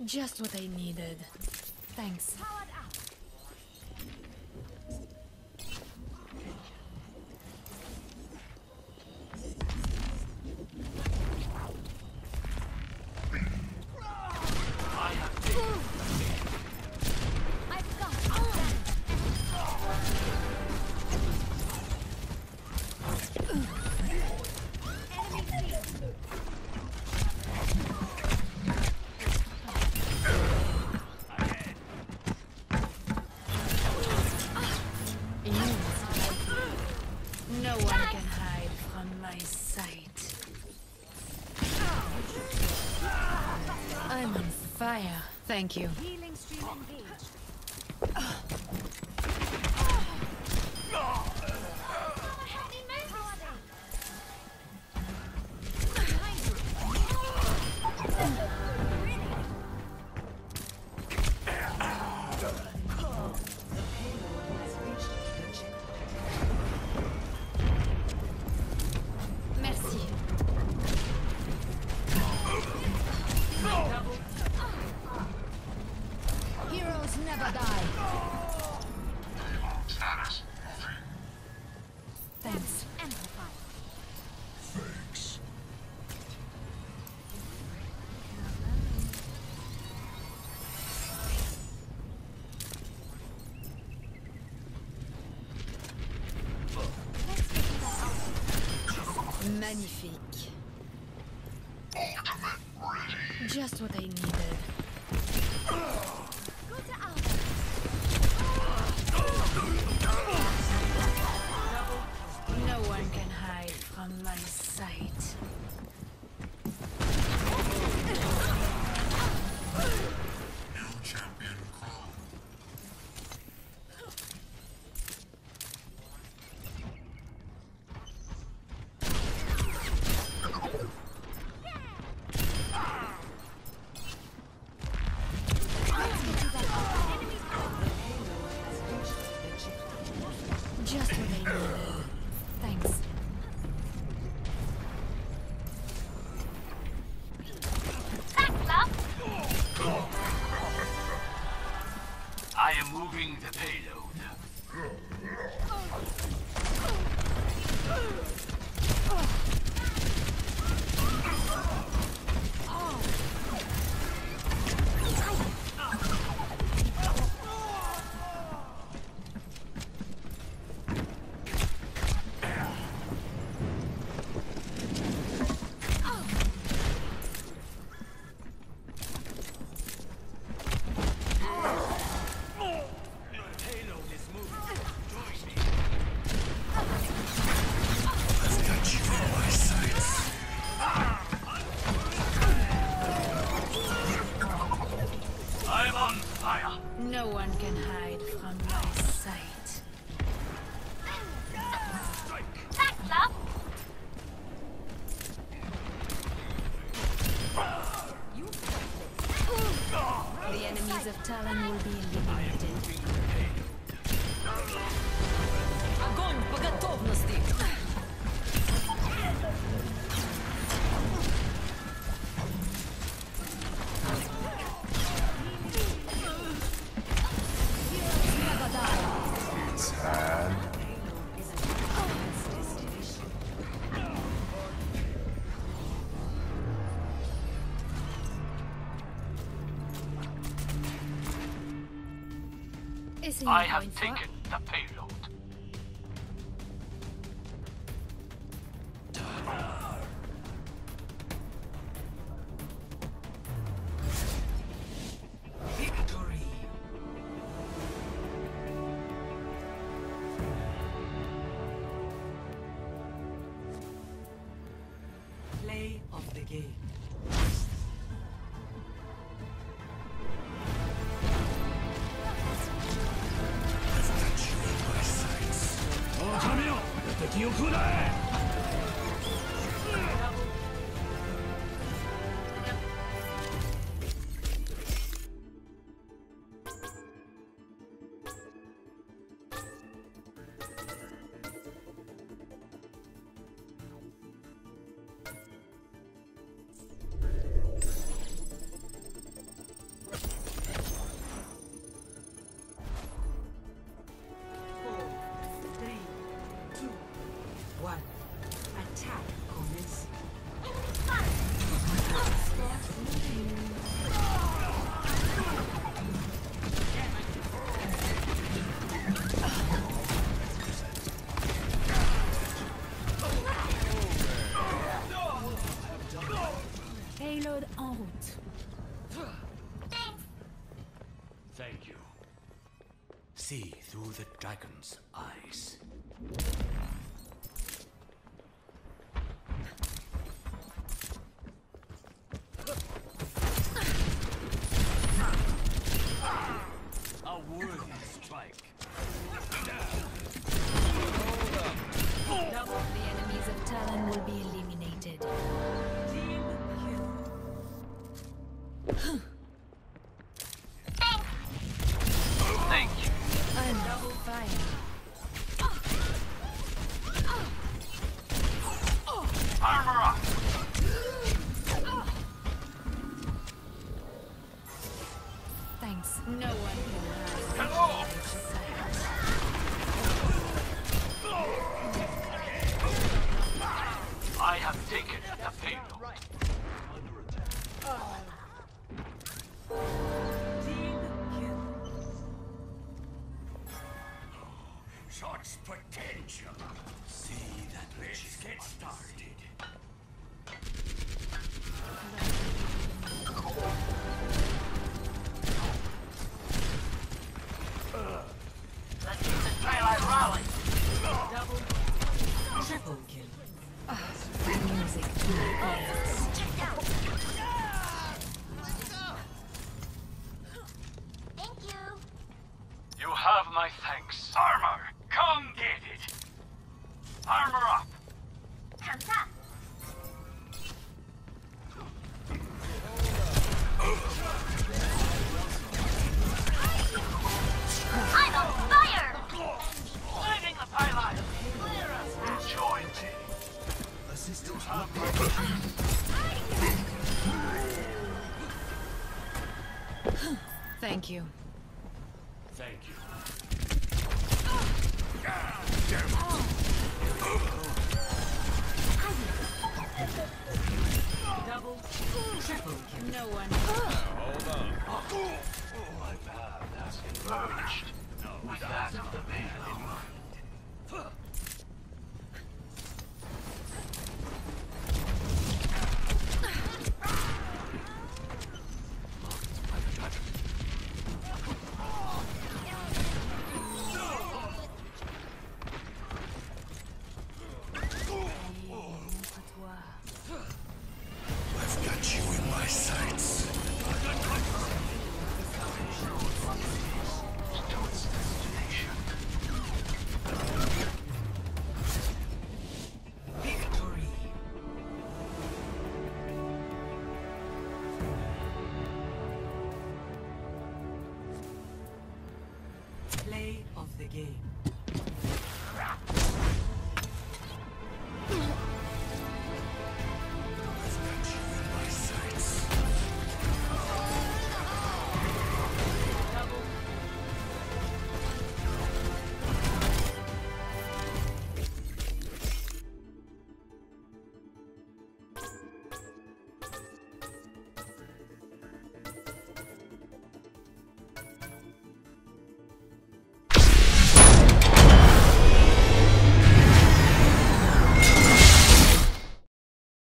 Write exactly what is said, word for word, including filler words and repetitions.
Just what I needed. Thanks. No one can hide from my sight. I'm on fire. Thank you. Healing stream engaged. Heroes never die. Status. Thanks. Amplify. Thanks. Magnifique. Ultimate ready. Just what I needed. Go to Alpha. No one can hide from my sight. New champion crowned. Just what I needed. Thanks. I am moving the payload. Payload is moving. Join me. I've got you in my sights. I'm on fire. No one can hide from my sight. The enemies of Talon will be eliminated. Огонь по готовности! Is he I have going for? taken the payload. Victory. Play of the game. I've got you in my sights. 神よ、敵を食らえ。 see through the dragon's eyes. A worthy strike. The enemies of Talon will be eliminated. Team kill. Thank you. Double fire. Armor up. Thanks. No one can hide. Hello. I have taken the payload. Team kill. Such potential. See that which is get started. Let's keep the twilight rally. Double. Triple kill. Music. Thank you. You have my thanks. Armor, come get it. Armor up. 감사. I'm on fire. Leaving the pylon. Join me. Assistance. Thank you. Thank you. Double. Triple kill. No one. My path has converged with that of the payload. I've got you in my sights. To its destination. Victory. Play of the game.